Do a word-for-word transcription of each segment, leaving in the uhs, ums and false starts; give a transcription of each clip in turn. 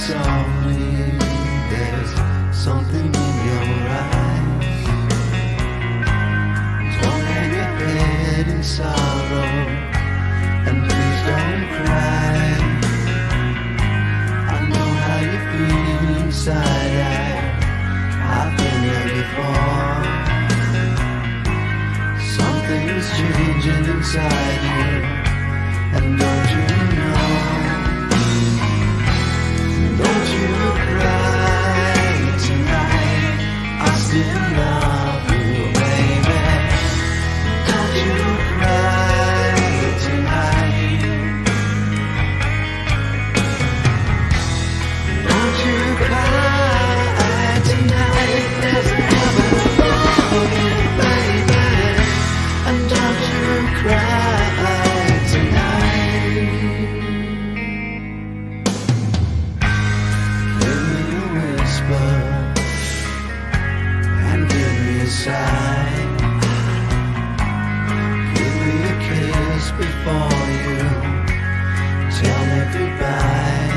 softly, there's something in your eyes. Don't hang your head in sorrow, and please don't cry. I know how you feel inside, I, I've been there before. Something's changing inside you, and don't you know? Don't you cry tonight, I still love you, baby. Don't you cry tonight. Don't you cry tonight, there's never for you, baby. And don't you cry tonight. Give me a whisper and give me a sigh. Give me a kiss before you tell me goodbye.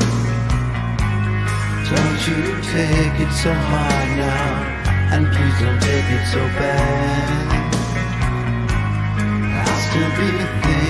Don't you take it so hard now, and please don't take it so bad. I'll still be there.